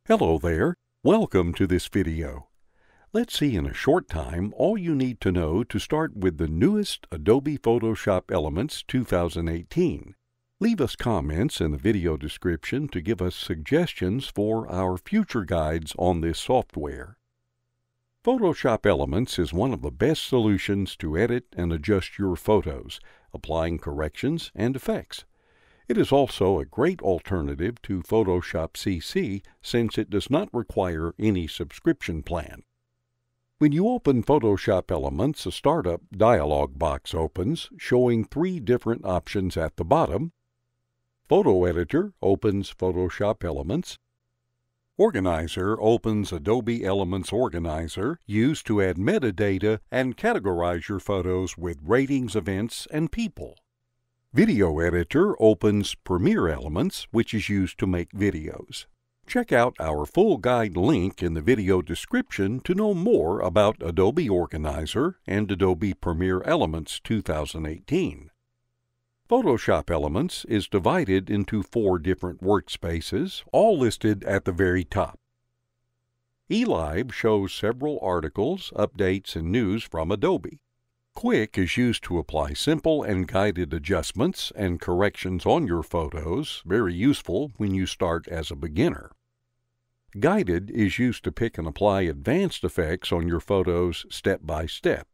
Hello there, welcome to this video. Let's see in a short time all you need to know to start with the newest Adobe Photoshop Elements 2018. Leave us comments in the video description to give us suggestions for our future guides on this software. Photoshop Elements is one of the best solutions to edit and adjust your photos, applying corrections and effects. It is also a great alternative to Photoshop CC since it does not require any subscription plan. When you open Photoshop Elements, a startup dialog box opens showing three different options at the bottom. Photo Editor opens Photoshop Elements. Organizer opens Adobe Elements Organizer, used to add metadata and categorize your photos with ratings, events, and people. Video Editor opens Premiere Elements, which is used to make videos. Check out our full guide link in the video description to know more about Adobe Organizer and Adobe Premiere Elements 2018. Photoshop Elements is divided into 4 different workspaces, all listed at the very top. eLive shows several articles, updates, and news from Adobe. Quick is used to apply simple and guided adjustments and corrections on your photos, very useful when you start as a beginner. Guided is used to pick and apply advanced effects on your photos step by step.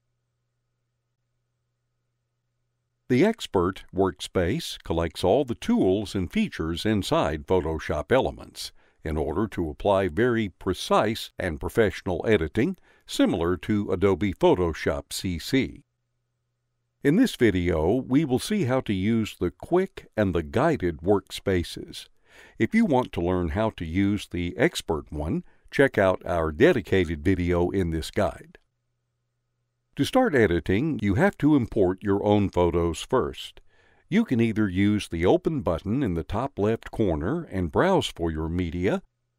The Expert workspace collects all the tools and features inside Photoshop Elements in order to apply very precise and professional editing, similar to Adobe Photoshop CC. In this video, we will see how to use the Quick and the Guided workspaces. If you want to learn how to use the Expert one, check out our dedicated video in this guide. To start editing, you have to import your own photos first. You can either use the Open button in the top left corner and browse for your media,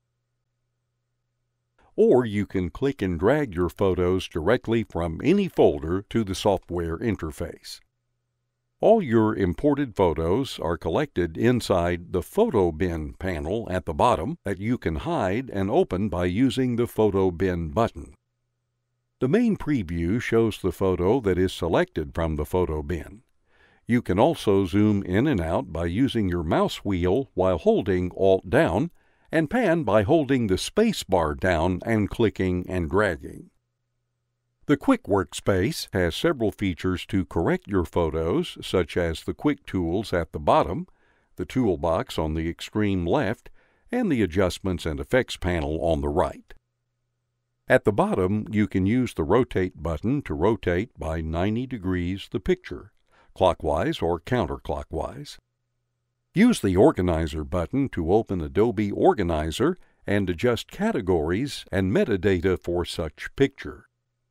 or you can click and drag your photos directly from any folder to the software interface. All your imported photos are collected inside the Photo Bin panel at the bottom that you can hide and open by using the Photo Bin button. The main preview shows the photo that is selected from the Photo Bin. You can also zoom in and out by using your mouse wheel while holding Alt down, and pan by holding the space bar down and clicking and dragging. The Quick workspace has several features to correct your photos, such as the Quick tools at the bottom, the toolbox on the extreme left, and the Adjustments and Effects panel on the right. At the bottom, you can use the Rotate button to rotate by 90 degrees the picture, clockwise or counterclockwise. Use the Organizer button to open Adobe Organizer and adjust categories and metadata for such picture.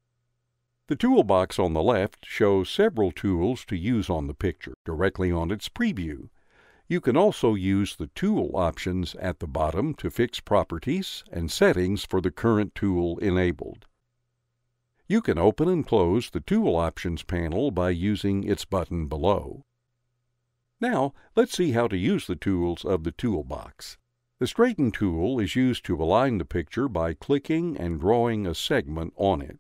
The toolbox on the left shows several tools to use on the picture directly on its preview. You can also use the tool options at the bottom to fix properties and settings for the current tool enabled. You can open and close the Tool Options panel by using its button below. Now, let's see how to use the tools of the toolbox. The Straighten tool is used to align the picture by clicking and drawing a segment on it.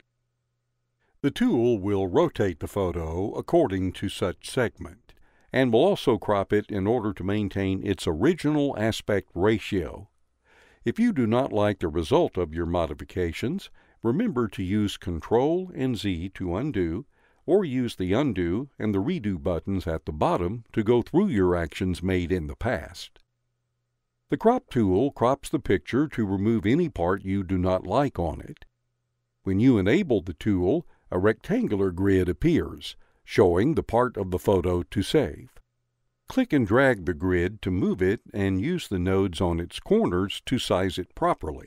The tool will rotate the photo according to such segment, and will also crop it in order to maintain its original aspect ratio. If you do not like the result of your modifications, remember to use Ctrl and Z to undo, or use the Undo and the Redo buttons at the bottom to go through your actions made in the past. The Crop tool crops the picture to remove any part you do not like on it. When you enable the tool, a rectangular grid appears, showing the part of the photo to save. Click and drag the grid to move it and use the nodes on its corners to size it properly.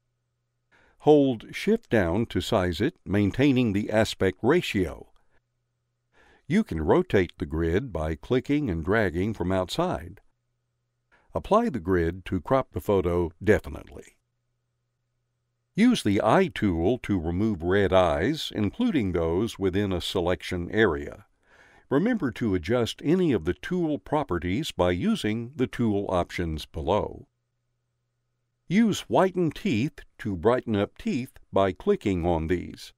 Hold Shift down to size it, maintaining the aspect ratio. You can rotate the grid by clicking and dragging from outside. Apply the grid to crop the photo definitely. Use the Eye tool to remove red eyes, including those within a selection area. Remember to adjust any of the tool properties by using the tool options below. Use whiten teeth to brighten up teeth by clicking on these.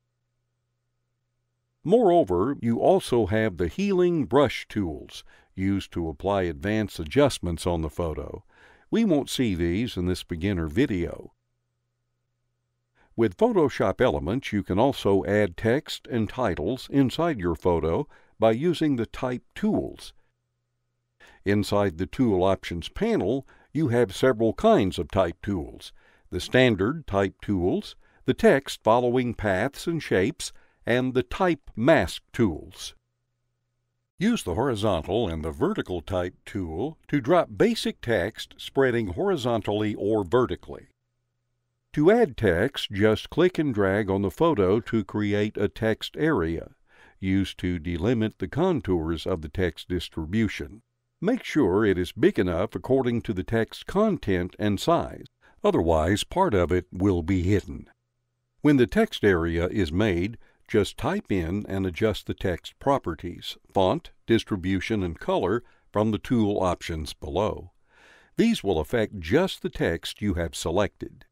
Moreover, you also have the healing brush tools, used to apply advanced adjustments on the photo. We won't see these in this beginner video. With Photoshop Elements, you can also add text and titles inside your photo by using the Type tools. Inside the Tool Options panel, you have several kinds of type tools: the standard type tools, the text following paths and shapes, and the type mask tools. Use the horizontal and the vertical type tool to drop basic text spreading horizontally or vertically. To add text, just click and drag on the photo to create a text area, used to delimit the contours of the text distribution. Make sure it is big enough according to the text content and size, otherwise part of it will be hidden. When the text area is made, just type in and adjust the text properties, font, distribution, and color from the tool options below. These will affect just the text you have selected.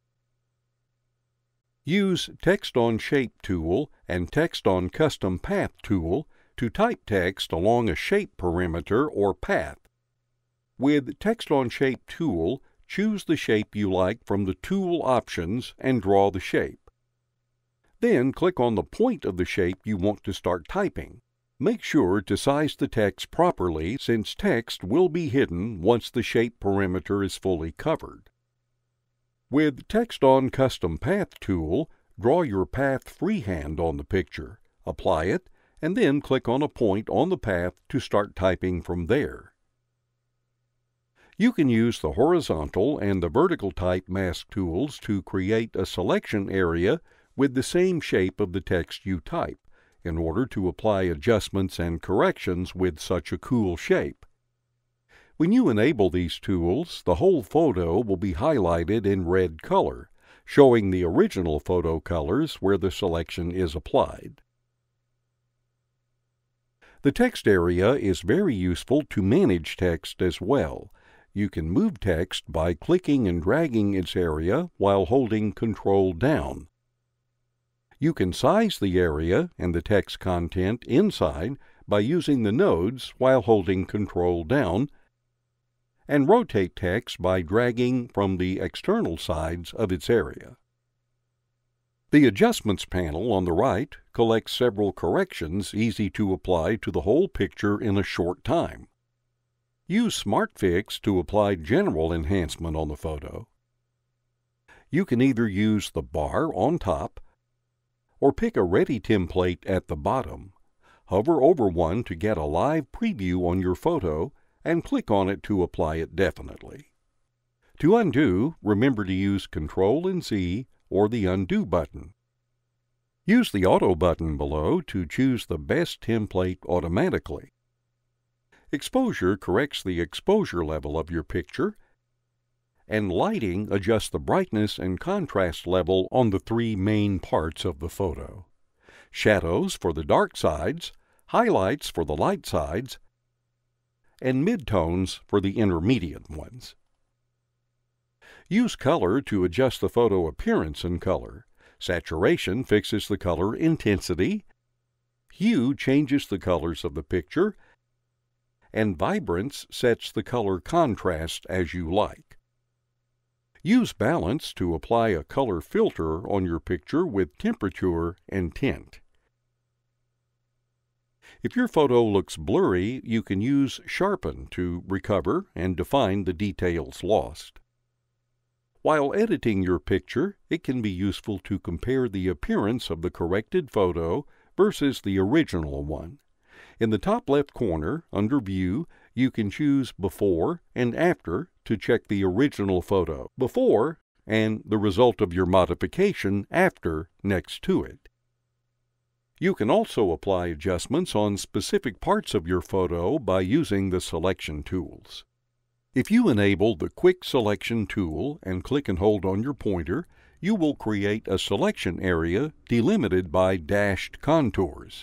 Use Text on Shape tool and Text on Custom Path tool to type text along a shape perimeter or path. With Text on Shape tool, choose the shape you like from the tool options and draw the shape. Then click on the point of the shape you want to start typing. Make sure to size the text properly, since text will be hidden once the shape perimeter is fully covered. With Text on Custom Path tool, draw your path freehand on the picture, apply it, and then click on a point on the path to start typing from there. You can use the horizontal and the vertical type mask tools to create a selection area with the same shape of the text you type, in order to apply adjustments and corrections with such a cool shape. When you enable these tools, the whole photo will be highlighted in red color, showing the original photo colors where the selection is applied. The text area is very useful to manage text as well. You can move text by clicking and dragging its area while holding Control down. You can size the area and the text content inside by using the nodes while holding Control down, and rotate text by dragging from the external sides of its area. The Adjustments panel on the right collects several corrections easy to apply to the whole picture in a short time. Use Smart Fix to apply general enhancement on the photo. You can either use the bar on top or pick a ready template at the bottom. Hover over one to get a live preview on your photo and click on it to apply it definitely. To undo, remember to use Ctrl and Z or the Undo button. Use the Auto button below to choose the best template automatically. Exposure corrects the exposure level of your picture, and lighting adjusts the brightness and contrast level on the three main parts of the photo: shadows for the dark sides, highlights for the light sides, and midtones for the intermediate ones. Use color to adjust the photo appearance and color. Saturation fixes the color intensity, hue changes the colors of the picture, and vibrance sets the color contrast as you like. Use balance to apply a color filter on your picture with temperature and tint. If your photo looks blurry, you can use Sharpen to recover and define the details lost. While editing your picture, it can be useful to compare the appearance of the corrected photo versus the original one. In the top left corner, under View, you can choose Before and After to check the original photo before and the result of your modification after next to it. You can also apply adjustments on specific parts of your photo by using the selection tools. If you enable the Quick Selection tool and click and hold on your pointer, you will create a selection area delimited by dashed contours.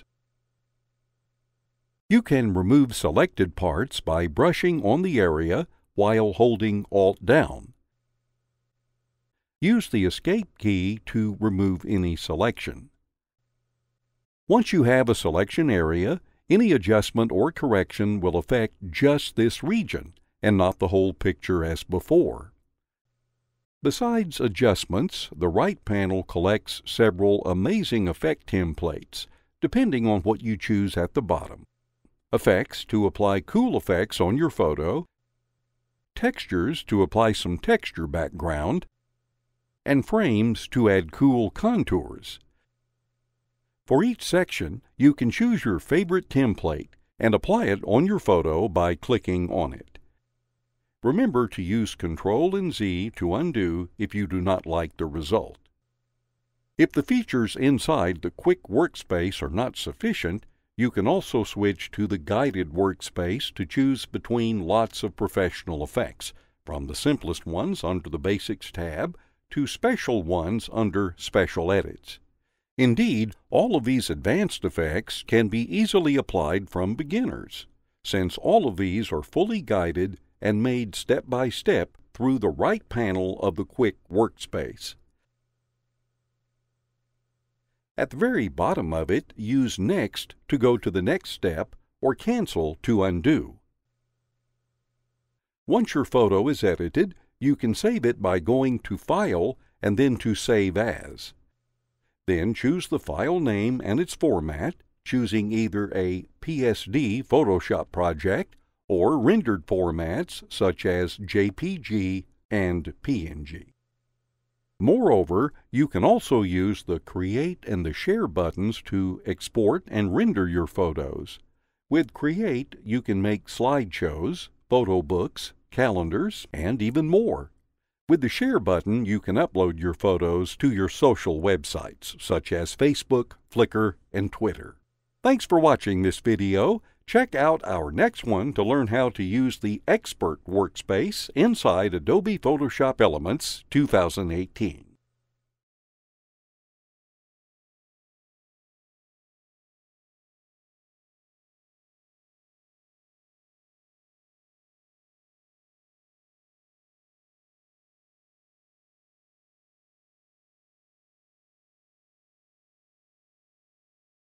You can remove selected parts by brushing on the area while holding Alt down. Use the Escape key to remove any selection. Once you have a selection area, any adjustment or correction will affect just this region and not the whole picture as before. Besides adjustments, the right panel collects several amazing effect templates, depending on what you choose at the bottom. Effects to apply cool effects on your photo, textures to apply some texture background, and frames to add cool contours. For each section, you can choose your favorite template and apply it on your photo by clicking on it. Remember to use Ctrl and Z to undo if you do not like the result. If the features inside the quick workspace are not sufficient, you can also switch to the guided workspace to choose between lots of professional effects, from the simplest ones under the Basics tab to special ones under Special Edits. Indeed, all of these advanced effects can be easily applied from beginners, since all of these are fully guided and made step by step through the right panel of the quick workspace. At the very bottom of it, use Next to go to the next step or Cancel to undo. Once your photo is edited, you can save it by going to File and then to Save As. Then choose the file name and its format, choosing either a PSD Photoshop project or rendered formats such as JPG and PNG. Moreover, you can also use the Create and the Share buttons to export and render your photos. With Create, you can make slideshows, photo books, calendars, and even more. With the Share button, you can upload your photos to your social websites, such as Facebook, Flickr, and Twitter. Thanks for watching this video. Check out our next one to learn how to use the Expert Workspace inside Adobe Photoshop Elements 2018.